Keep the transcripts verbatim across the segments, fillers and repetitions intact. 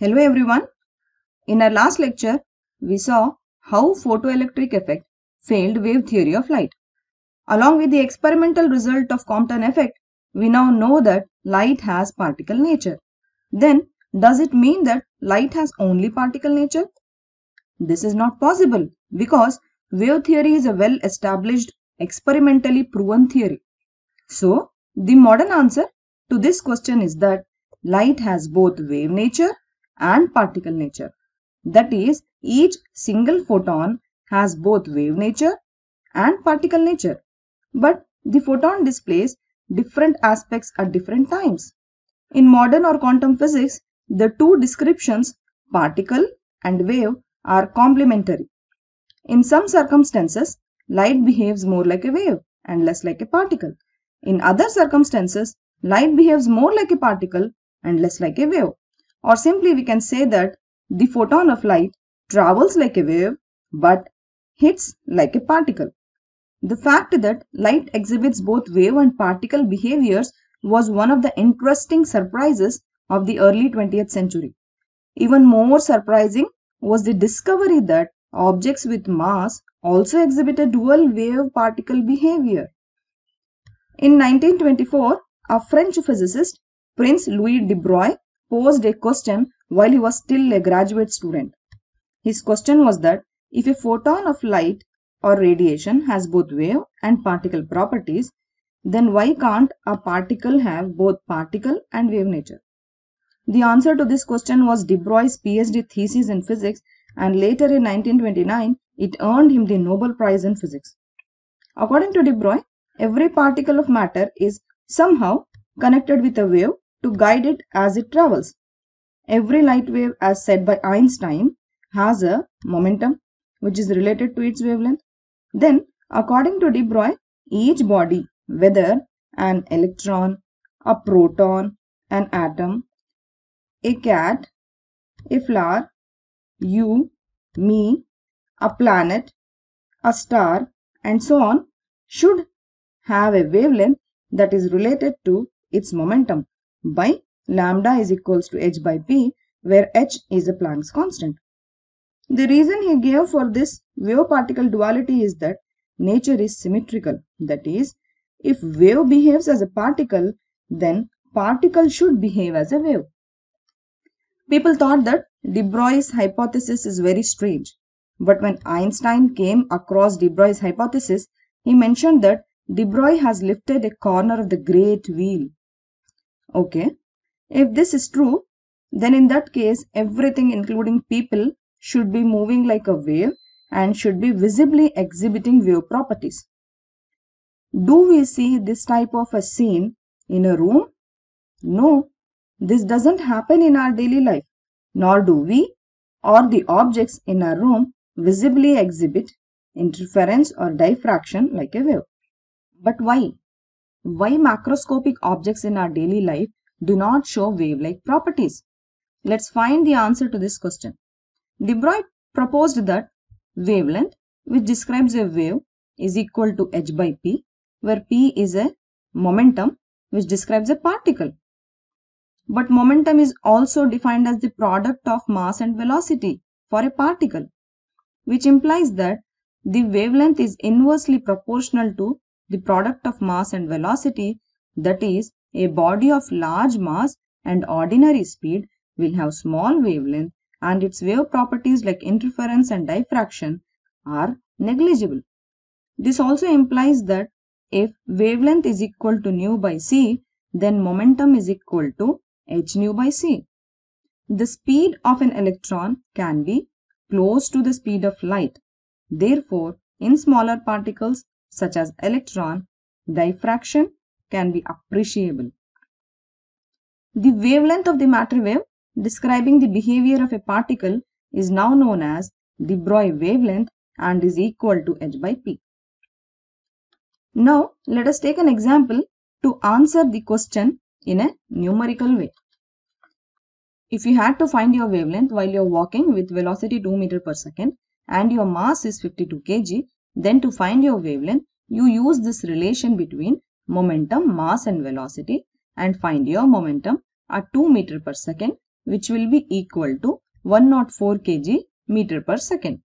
Hello everyone. In our last lecture, we saw how photoelectric effect failed wave theory of light. Along with the experimental result of Compton effect, we now know that light has particle nature. Then, does it mean that light has only particle nature? This is not possible because wave theory is a well-established, experimentally proven theory. So, the modern answer to this question is that light has both wave nature and particle nature. That is, each single photon has both wave nature and particle nature. But the photon displays different aspects at different times. In modern or quantum physics, the two descriptions, particle and wave, are complementary. In some circumstances, light behaves more like a wave and less like a particle. In other circumstances, light behaves more like a particle and less like a wave. Or simply we can say that the photon of light travels like a wave but hits like a particle. The fact that light exhibits both wave and particle behaviors was one of the interesting surprises of the early twentieth century. Even more surprising was the discovery that objects with mass also exhibited dual wave-particle behavior. In nineteen twenty-four, a French physicist, Prince Louis de Broglie, posed a question while he was still a graduate student. His question was that if a photon of light or radiation has both wave and particle properties, then why can't a particle have both particle and wave nature? The answer to this question was de Broglie's PhD thesis in physics, and later in nineteen twenty-nine, it earned him the Nobel Prize in Physics. According to de Broglie, every particle of matter is somehow connected with a wave to guide it as it travels. Every light wave, as said by Einstein, has a momentum which is related to its wavelength. Then, according to de Broglie, each body, whether an electron, a proton, an atom, a cat, a flower, you, me, a planet, a star, and so on, should have a wavelength that is related to its momentum by lambda is equals to h by p, where h is a Planck's constant. The reason he gave for this wave-particle duality is that nature is symmetrical. That is, if wave behaves as a particle, then particle should behave as a wave. People thought that de Broglie's hypothesis is very strange. But when Einstein came across de Broglie's hypothesis, he mentioned that de Broglie has lifted a corner of the great wheel. Okay, if this is true, then in that case, everything including people should be moving like a wave and should be visibly exhibiting wave properties. Do we see this type of a scene in a room? No, this doesn't happen in our daily life, nor do we or the objects in our room visibly exhibit interference or diffraction like a wave. But why? Why macroscopic objects in our daily life do not show wave-like properties? Let's find the answer to this question. De Broglie proposed that wavelength, which describes a wave, is equal to h by p, where p is a momentum which describes a particle. But momentum is also defined as the product of mass and velocity for a particle, which implies that the wavelength is inversely proportional to the product of mass and velocity. That is, a body of large mass and ordinary speed will have small wavelength, and its wave properties like interference and diffraction are negligible. This also implies that if wavelength is equal to nu by c, then momentum is equal to h nu by c. The speed of an electron can be close to the speed of light. Therefore, in smaller particles such as electron, diffraction can be appreciable. The wavelength of the matter wave describing the behavior of a particle is now known as de Broglie wavelength and is equal to h by p. Now, let us take an example to answer the question in a numerical way. If you had to find your wavelength while you are walking with velocity two meters per second and your mass is fifty-two kilograms, then to find your wavelength, you use this relation between momentum, mass and velocity and find your momentum at two meters per second which will be equal to one hundred four kilograms meter per second.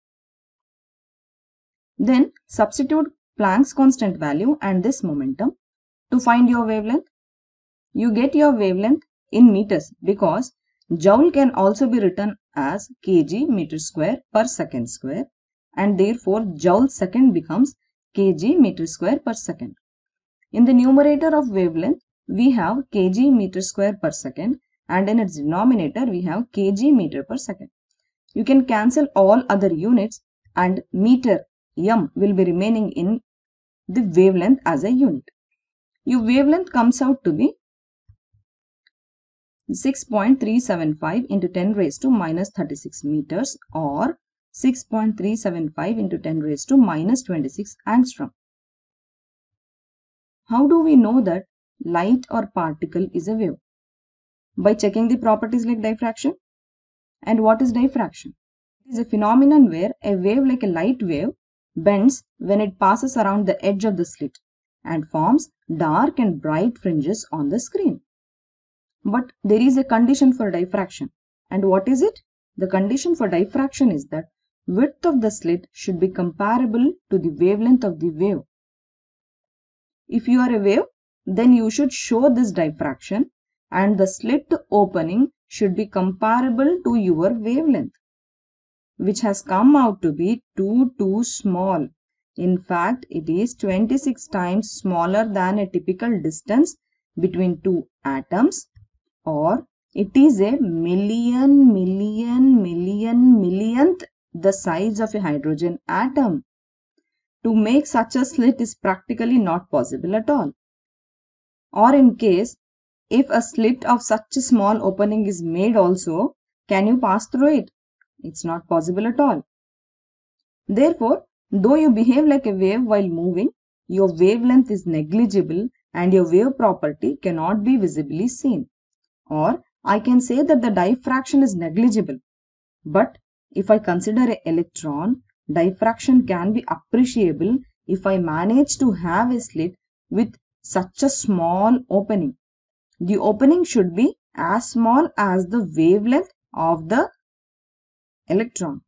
Then substitute Planck's constant value and this momentum to find your wavelength. You get your wavelength in meters because joule can also be written as kg meter square per second square, and therefore joule second becomes kg meter square per second. In the numerator of wavelength, we have kg meter square per second, and in its denominator we have kg meter per second. You can cancel all other units and meter m will be remaining in the wavelength as a unit. Your wavelength comes out to be six point three seven five into ten raised to minus thirty-six meters or six point three seven five into ten raised to minus twenty-six angstrom. How do we know that light or particle is a wave? By checking the properties like diffraction. And what is diffraction? It is a phenomenon where a wave like a light wave bends when it passes around the edge of the slit and forms dark and bright fringes on the screen. But there is a condition for diffraction. And what is it? The condition for diffraction is that width of the slit should be comparable to the wavelength of the wave. If you are a wave, then you should show this diffraction and the slit opening should be comparable to your wavelength, which has come out to be too, too small. In fact, it is twenty-six times smaller than a typical distance between two atoms, or it is a million, million, million, millionth the size of a hydrogen atom. To make such a slit is practically not possible at all. Or in case, if a slit of such a small opening is made also, can you pass through it? It's not possible at all. Therefore, though you behave like a wave while moving, your wavelength is negligible and your wave property cannot be visibly seen. Or I can say that the diffraction is negligible. But if I consider an electron, diffraction can be appreciable if I manage to have a slit with such a small opening. The opening should be as small as the wavelength of the electron.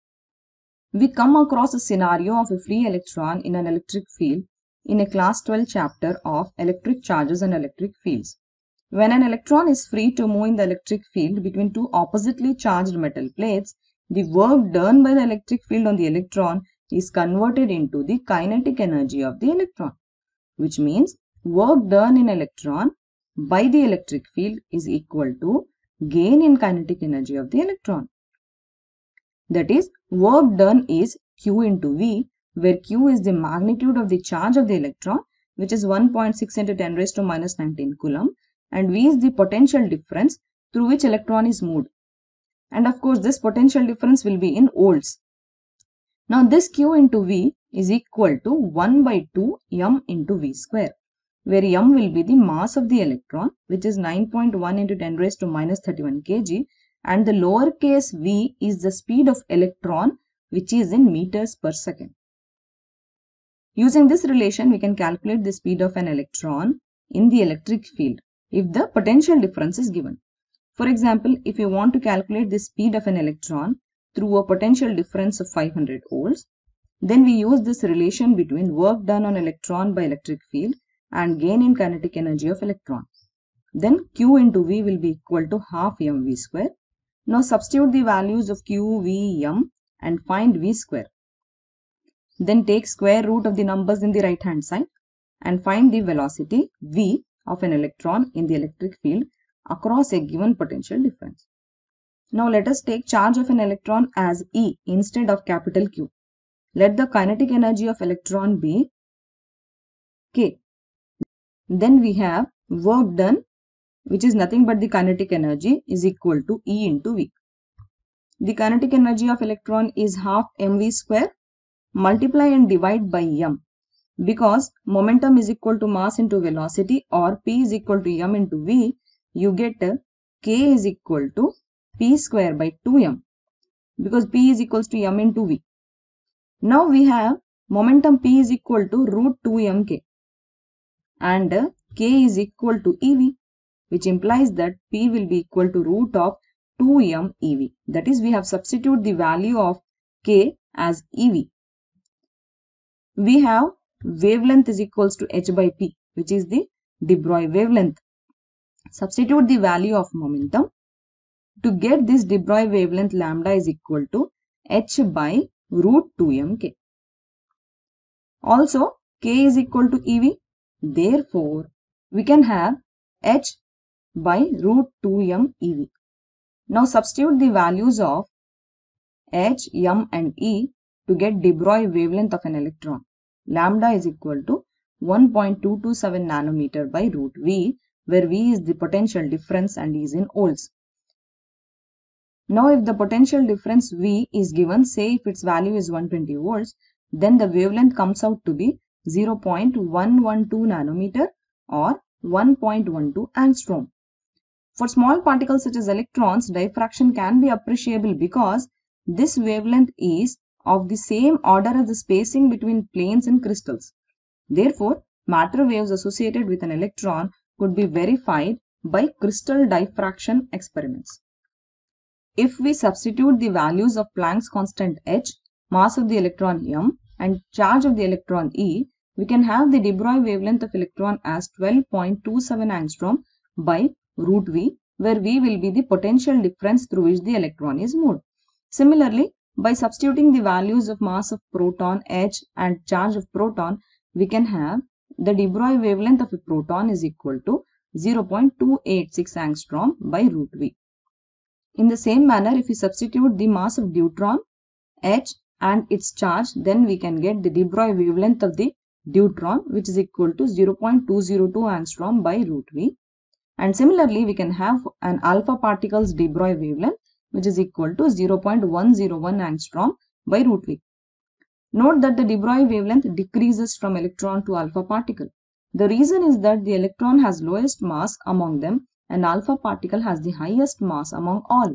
We come across a scenario of a free electron in an electric field in a class twelve chapter of electric charges and electric fields. When an electron is free to move in the electric field between two oppositely charged metal plates, the work done by the electric field on the electron is converted into the kinetic energy of the electron, which means work done in electron by the electric field is equal to gain in kinetic energy of the electron. That is, work done is Q into V, where Q is the magnitude of the charge of the electron, which is one point six into ten raised to minus nineteen coulomb, and V is the potential difference through which electron is moved. And of course, this potential difference will be in volts. Now, this Q into V is equal to one by two m into V square, where m will be the mass of the electron, which is nine point one into ten raised to minus thirty-one kilograms, and the lowercase v is the speed of electron, which is in meters per second. Using this relation, we can calculate the speed of an electron in the electric field if the potential difference is given. For example, if you want to calculate the speed of an electron through a potential difference of five hundred volts, then we use this relation between work done on electron by electric field and gain in kinetic energy of electron. Then Q into V will be equal to half mv square. Now substitute the values of Q, V, m and find V square. Then take square root of the numbers in the right hand side and find the velocity V of an electron in the electric field across a given potential difference. Now let us take charge of an electron as E instead of capital Q. Let the kinetic energy of electron be K. Then we have work done, which is nothing but the kinetic energy, is equal to E into V. The kinetic energy of electron is half mv square. Multiply and divide by m, because momentum is equal to mass into velocity, or P is equal to m into V. You get K is equal to P square by two m, because P is equals to m into V. Now we have momentum P is equal to root two m K, and K is equal to E V, which implies that P will be equal to root of two m E V. That is, we have substituted the value of K as E V. We have wavelength is equals to h by p, which is the de Broglie wavelength. Substitute the value of momentum. To get this de Broglie wavelength, lambda is equal to h by root two m k. Also, k is equal to E V. Therefore, we can have h by root two m E V. Now, substitute the values of h, m and E to get de Broglie wavelength of an electron. Lambda is equal to one point two two seven nanometer by root V, where V is the potential difference and is in volts. Now, if the potential difference V is given, say if its value is one hundred twenty volts, then the wavelength comes out to be zero point one one two nanometer or one point one two angstrom. For small particles such as electrons, diffraction can be appreciable because this wavelength is of the same order as the spacing between planes in crystals. Therefore, matter waves associated with an electron could be verified by crystal diffraction experiments. If we substitute the values of Planck's constant h, mass of the electron m and charge of the electron E, we can have the de Broglie wavelength of electron as twelve point two seven angstrom by root V, where V will be the potential difference through which the electron is moved. Similarly, by substituting the values of mass of proton h and charge of proton, we can have the de Broglie wavelength of a proton is equal to zero point two eight six angstrom by root V. In the same manner, if we substitute the mass of deuteron h and its charge, then we can get the de Broglie wavelength of the deuteron, which is equal to zero point two zero two angstrom by root V. And similarly, we can have an alpha particle's de Broglie wavelength, which is equal to zero point one zero one angstrom by root V. Note that the de Broglie wavelength decreases from electron to alpha particle. The reason is that the electron has lowest mass among them and alpha particle has the highest mass among all.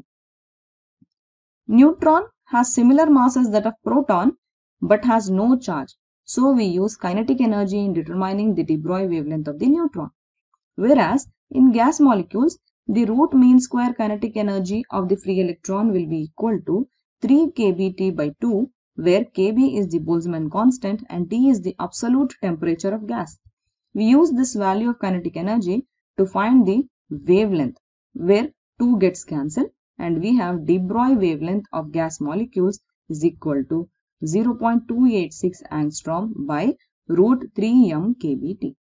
Neutron has similar mass as that of proton but has no charge. So, we use kinetic energy in determining the de Broglie wavelength of the neutron. Whereas, in gas molecules, the root mean square kinetic energy of the free electron will be equal to three K B T by two, where K B is the Boltzmann constant and T is the absolute temperature of gas. We use this value of kinetic energy to find the wavelength, where two gets cancelled, and we have de Broglie wavelength of gas molecules is equal to zero point two eight six angstrom by root three m K B T.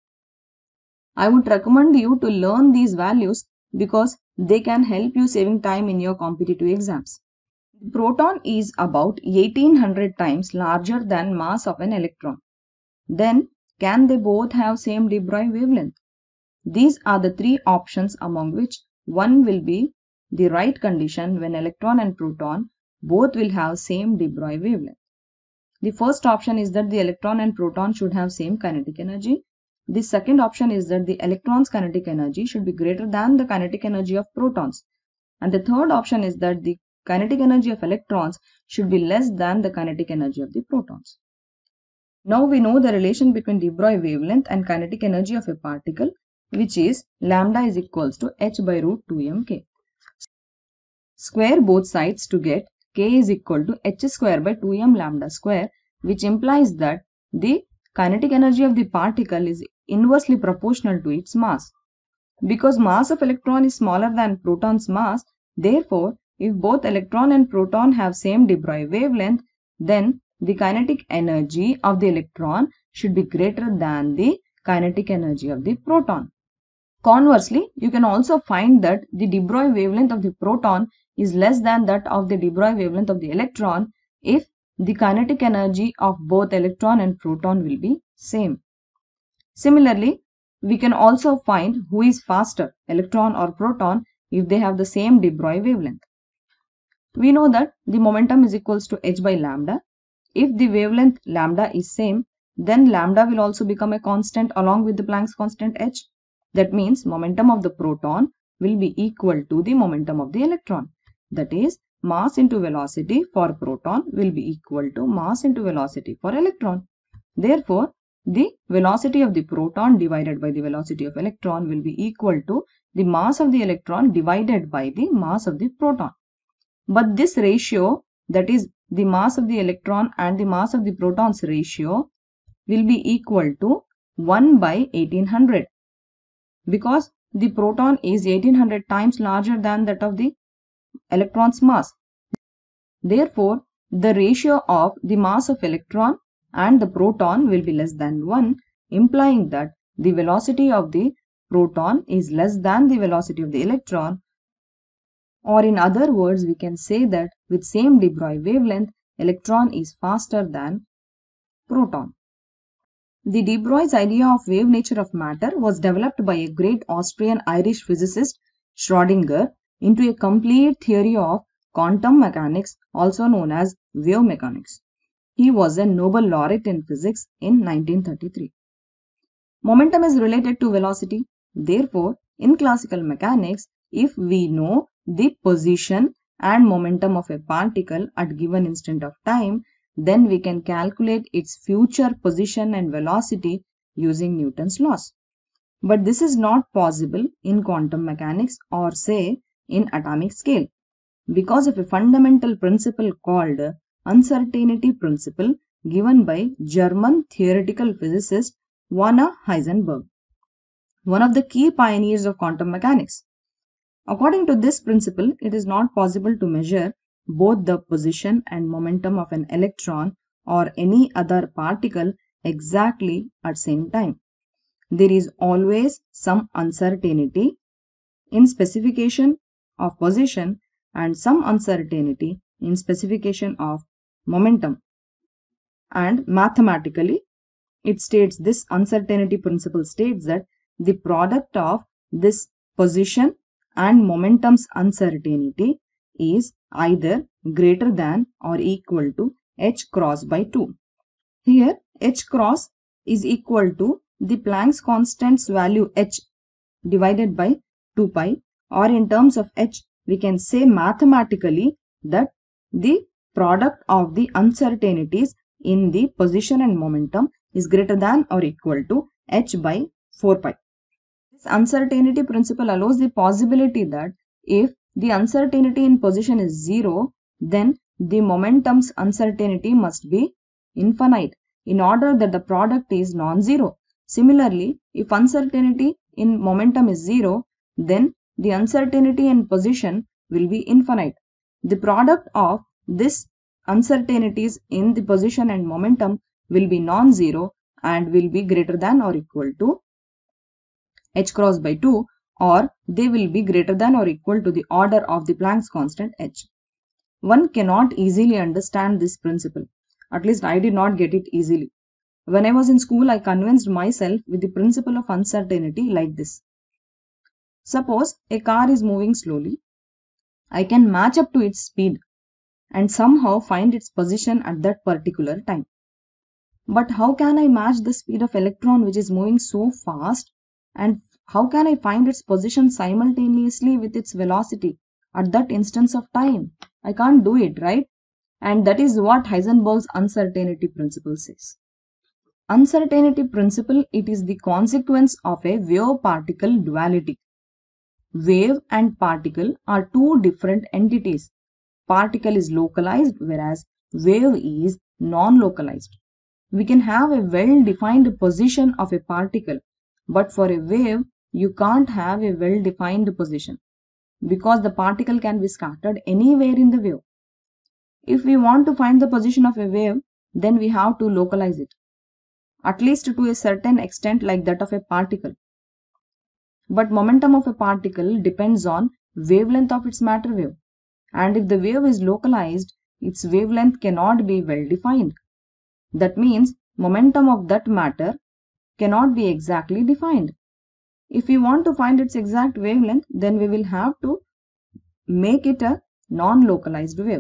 I would recommend you to learn these values because they can help you saving time in your competitive exams. The proton is about eighteen hundred times larger than mass of an electron. Then, can they both have same de Broglie wavelength? These are the three options among which one will be the right condition when electron and proton both will have same de Broglie wavelength. The first option is that the electron and proton should have same kinetic energy. The second option is that the electron's kinetic energy should be greater than the kinetic energy of protons. And the third option is that the kinetic energy of electrons should be less than the kinetic energy of the protons. Now we know the relation between de Broglie wavelength and kinetic energy of a particle, which is lambda is equals to h by root two m k. Square both sides to get k is equal to h square by two m lambda square, which implies that the kinetic energy of the particle is inversely proportional to its mass. Because mass of electron is smaller than proton's mass, therefore, if both electron and proton have same de Broglie wavelength, then the kinetic energy of the electron should be greater than the kinetic energy of the proton. Conversely, you can also find that the de Broglie wavelength of the proton is less than that of the de Broglie wavelength of the electron if the kinetic energy of both electron and proton will be same. Similarly, we can also find who is faster, electron or proton, if they have the same de Broglie wavelength. We know that the momentum is equals to h by lambda. If the wavelength lambda is same, then lambda will also become a constant along with the Planck's constant h. That means momentum of the proton will be equal to the momentum of the electron. That is, mass into velocity for proton will be equal to mass into velocity for electron. Therefore, the velocity of the proton divided by the velocity of electron will be equal to the mass of the electron divided by the mass of the proton. But this ratio, that is the mass of the electron and the mass of the protons ratio, will be equal to one by eighteen hundred, because the proton is eighteen hundred times larger than that of the electron's mass. Therefore, the ratio of the mass of electron and the proton will be less than one, implying that the velocity of the proton is less than the velocity of the electron. Or in other words, we can say that with same de Broglie wavelength, electron is faster than proton. The de Broglie's idea of wave nature of matter was developed by a great Austrian-Irish physicist Schrödinger into a complete theory of quantum mechanics, also known as wave mechanics. He was a Nobel laureate in physics in nineteen thirty-three. Momentum is related to velocity. Therefore, in classical mechanics, if we know the position and momentum of a particle at given instant of time, then we can calculate its future position and velocity using Newton's laws. But this is not possible in quantum mechanics or say in atomic scale, because of a fundamental principle called uncertainty principle given by German theoretical physicist Werner Heisenberg, one of the key pioneers of quantum mechanics. According to this principle, it is not possible to measure both the position and momentum of an electron or any other particle exactly at same time. There is always some uncertainty in specification of position and some uncertainty in specification of momentum. And mathematically, it states, this uncertainty principle states that the product of this position and momentum's uncertainty is either greater than or equal to h cross by two. Here, h cross is equal to the Planck's constant's value h divided by two pi, or in terms of h, we can say mathematically that the product of the uncertainties in the position and momentum is greater than or equal to h by four pi. This uncertainty principle allows the possibility that if the uncertainty in position is zero, then the momentum's uncertainty must be infinite in order that the product is non-zero. Similarly, if uncertainty in momentum is zero, then the uncertainty in position will be infinite. The product of this uncertainties in the position and momentum will be non-zero and will be greater than or equal to h cross by two, or they will be greater than or equal to the order of the Planck's constant h. One cannot easily understand this principle. At least I did not get it easily. When I was in school, I convinced myself with the principle of uncertainty like this. Suppose a car is moving slowly. I can match up to its speed and somehow find its position at that particular time. But how can I match the speed of electron which is moving so fast, and how can I find its position simultaneously with its velocity at that instance of time? I can't do it, right? And that is what Heisenberg's uncertainty principle says. Uncertainty principle, it is the consequence of a wave-particle duality. Wave and particle are two different entities. Particle is localized, whereas wave is non-localized. We can have a well-defined position of a particle, but for a wave, you can't have a well-defined position because the particle can be scattered anywhere in the wave. If we want to find the position of a wave, then we have to localize it, at least to a certain extent like that of a particle. But momentum of a particle depends on wavelength of its matter wave. And if the wave is localized, its wavelength cannot be well defined. That means momentum of that matter cannot be exactly defined. If we want to find its exact wavelength, then we will have to make it a non-localized wave.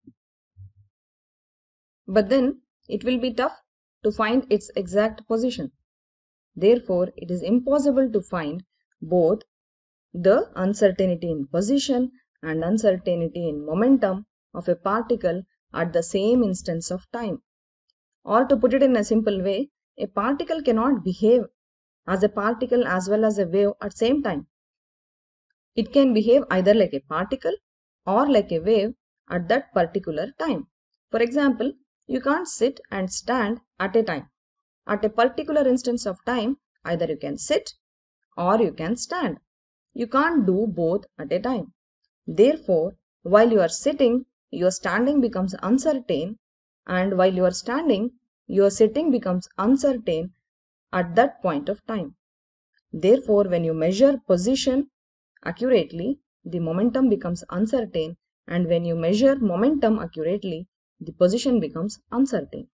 But then it will be tough to find its exact position. Therefore, it is impossible to find both the uncertainty in position and uncertainty in momentum of a particle at the same instance of time. Or to put it in a simple way, a particle cannot behave as a particle as well as a wave at same time. It can behave either like a particle or like a wave at that particular time. For example, you can't sit and stand at a time. At a particular instance of time, either you can sit or you can stand. You can't do both at a time. Therefore, while you are sitting, your standing becomes uncertain, and while you are standing, your sitting becomes uncertain at that point of time. Therefore, when you measure position accurately, the momentum becomes uncertain, and when you measure momentum accurately, the position becomes uncertain.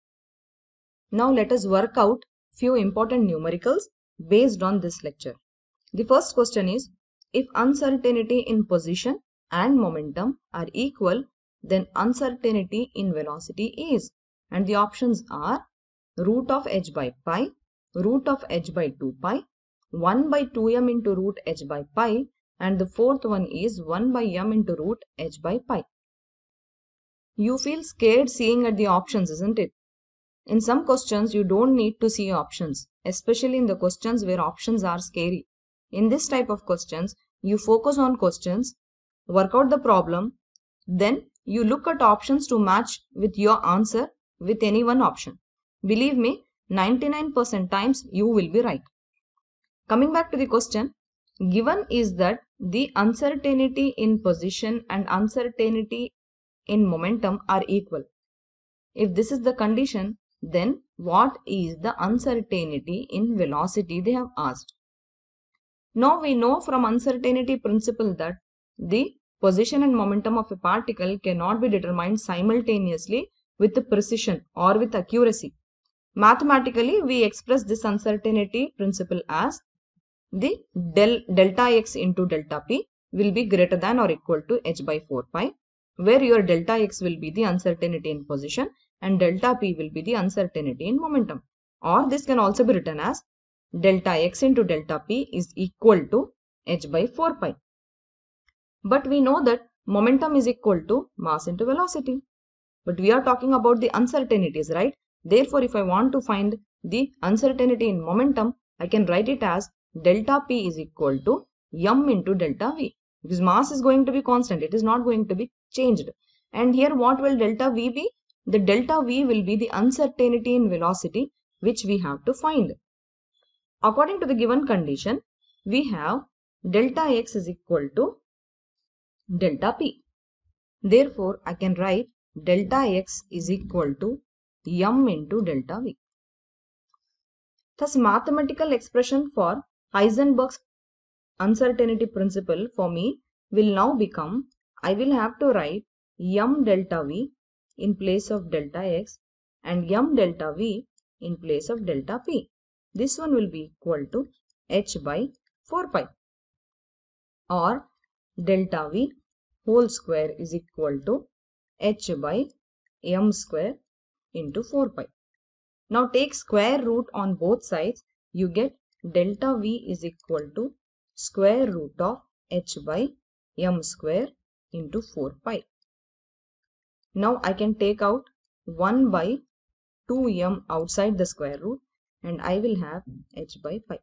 Now let us work out few important numericals based on this lecture. The first question is, if uncertainty in position and momentum are equal, then uncertainty in velocity is, and the options are root of h by pi, root of h by two pi, one by two m into root h by pi, and the fourth one is one by m into root h by pi. You feel scared seeing at the options, isn't it? In some questions, you don't need to see options, especially in the questions where options are scary. In this type of questions, you focus on questions, work out the problem, then you look at options to match with your answer with any one option. Believe me, ninety-nine percent times you will be right. Coming back to the question, given is that the uncertainty in position and uncertainty in momentum are equal. If this is the condition, then what is the uncertainty in velocity they have asked. Now we know from uncertainty principle that the position and momentum of a particle cannot be determined simultaneously with precision or with accuracy. Mathematically, we express this uncertainty principle as the del delta x into delta p will be greater than or equal to h by four pi, where your delta x will be the uncertainty in position and delta p will be the uncertainty in momentum. Or this can also be written as delta x into delta p is equal to h by four pi. But we know that momentum is equal to mass into velocity. But we are talking about the uncertainties, right? Therefore, if I want to find the uncertainty in momentum, I can write it as delta p is equal to m into delta v, because mass is going to be constant, it is not going to be changed. And here what will delta v be? The delta v will be the uncertainty in velocity which we have to find. According to the given condition, we have delta x is equal to delta p. Therefore, I can write delta x is equal to m into delta v. Thus, mathematical expression for Heisenberg's uncertainty principle for me will now become, I will have to write m delta v in place of delta x and m delta v in place of delta p. This one will be equal to h by four pi, or delta v whole square is equal to h by m square into four pi. Now take square root on both sides, you get delta v is equal to square root of h by m square into four pi. Now I can take out one by two m outside the square root and I will have h by pi.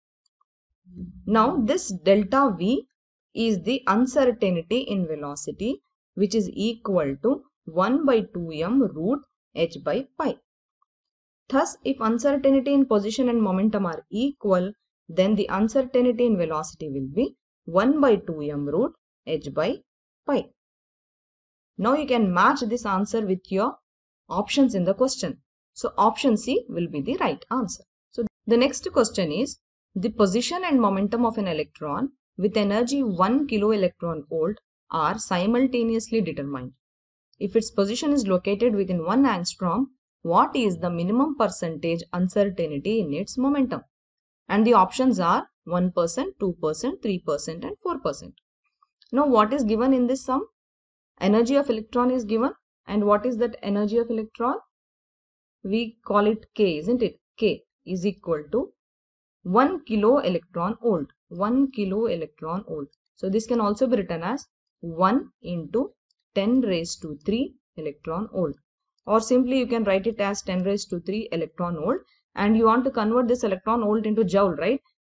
Now this delta v is the uncertainty in velocity which is equal to one by two m root h by pi. Thus, if uncertainty in position and momentum are equal, then the uncertainty in velocity will be one by two m root h by pi. Now you can match this answer with your options in the question. So option C will be the right answer. So the next question is, the position and momentum of an electron with energy one kilo electron volt are simultaneously determined. If its position is located within one angstrom, what is the minimum percentage uncertainty in its momentum? And the options are one percent, two percent, three percent and four percent. Now what is given in this sum? Energy of electron is given, and what is that energy of electron? We call it K, isn't it? K is equal to one kilo electron volt. one kilo electron volt. So this can also be written as one into ten raised to three electron volt. Or simply you can write it as ten raised to three electron volt, and you want to convert this electron volt into joule, right?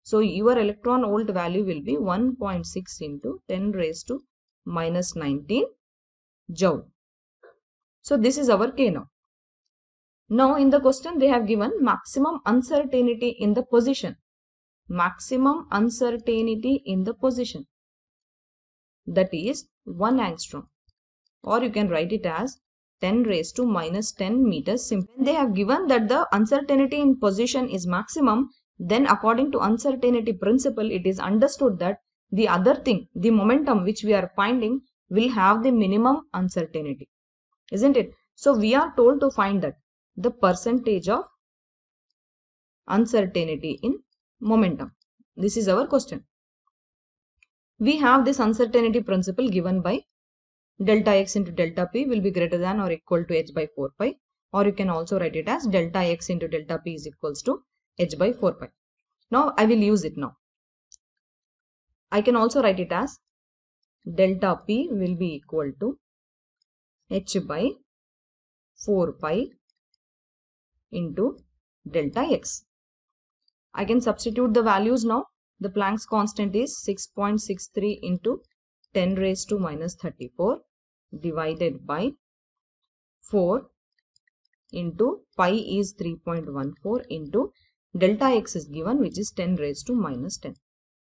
So your electron volt value will be one point six into ten raised to minus nineteen joule. So this is our K now. Now in the question they have given maximum uncertainty in the position. Maximum uncertainty in the position. That is one angstrom. Or you can write it as ten raised to minus ten meters simple. When they have given that the uncertainty in position is maximum, then according to uncertainty principle, it is understood that the other thing, the momentum which we are finding, will have the minimum uncertainty. Isn't it? So we are told to find that the percentage of uncertainty in momentum. This is our question. We have this uncertainty principle given by delta x into delta p will be greater than or equal to h by four pi, or you can also write it as delta x into delta p is equals to h by four pi. Now I will use it now. I can also write it as delta p will be equal to h by four pi into delta x. I can substitute the values now. The Planck's constant is six point six three into ten raised to minus thirty-four divided by four into pi is three point one four into delta x is given, which is ten raised to minus ten.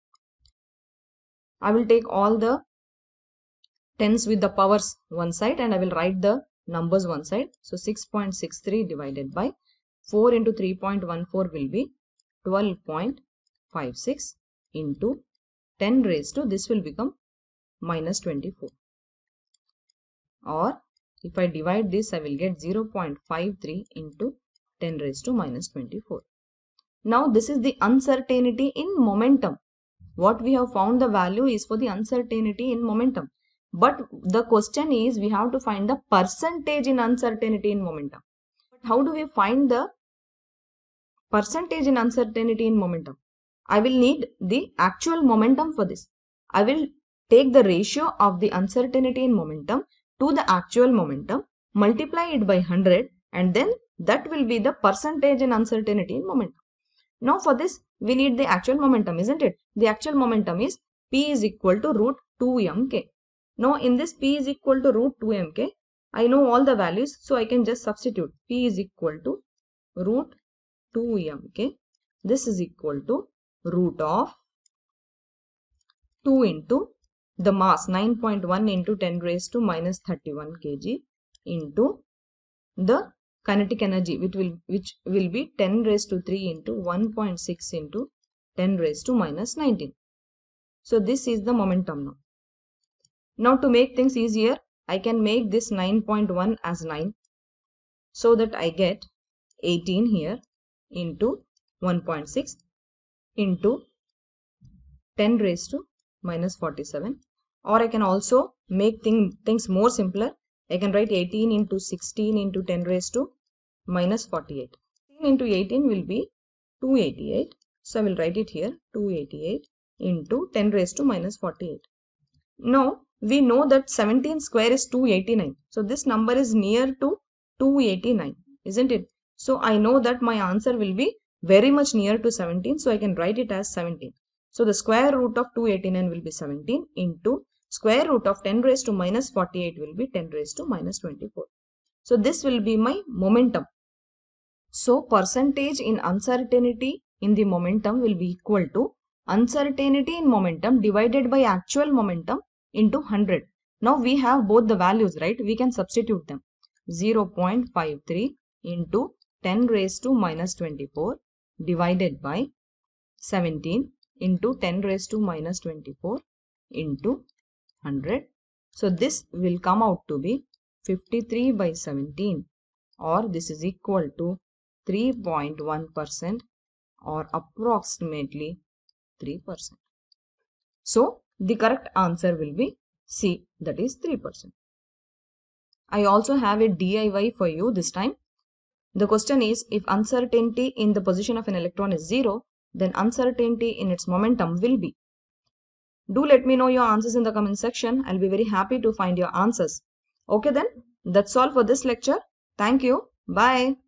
I will take all the tens with the powers one side and I will write the numbers one side. So six point six three divided by four into three point one four will be twelve point five six into ten raised to, this will become minus twenty-four. Or if I divide this, I will get zero point five three into ten raised to minus twenty-four. Now this is the uncertainty in momentum. What we have found the value is for the uncertainty in momentum. But the question is we have to find the percentage in uncertainty in momentum. But how do we find the percentage in uncertainty in momentum? I will need the actual momentum for this. I will take the ratio of the uncertainty in momentum to the actual momentum, multiply it by one hundred, and then that will be the percentage in uncertainty in momentum. Now for this we need the actual momentum, isn't it? The actual momentum is P is equal to root two m k. Now in this P is equal to root two m k, I know all the values, so I can just substitute P is equal to root two m k. This is equal to root of two into the mass nine point one into ten raised to minus thirty-one kilograms into the kinetic energy, which will which will be ten raised to three into one point six into ten raised to minus nineteen. So this is the momentum now. Now to make things easier, I can make this nine point one as nine, so that I get eighteen here into one point six into ten raised to minus forty-seven. Or I can also make thing, things more simpler. I can write eighteen into sixteen into ten raised to minus forty-eight. sixteen into eighteen will be two hundred eighty-eight. So I will write it here, two hundred eighty-eight into ten raised to minus forty-eight. Now we know that seventeen square is two hundred eighty-nine. So this number is near to two hundred eighty-nine, isn't it? So I know that my answer will be very much near to seventeen. So I can write it as seventeen. So the square root of two hundred eighty-nine will be seventeen into square root of ten raised to minus forty-eight will be ten raised to minus twenty-four. So this will be my momentum. So percentage in uncertainty in the momentum will be equal to uncertainty in momentum divided by actual momentum into one hundred. Now we have both the values, right? We can substitute them. zero point five three into ten raised to minus twenty-four divided by seventeen into ten raised to minus twenty-four into one hundred. So this will come out to be fifty-three by seventeen, or this is equal to three point one percent or approximately three percent. So the correct answer will be C, that is three percent. I also have a D I Y for you this time. The question is, if uncertainty in the position of an electron is zero, then uncertainty in its momentum will be. Do let me know your answers in the comment section. I'll be very happy to find your answers. Okay then, that's all for this lecture. Thank you. Bye.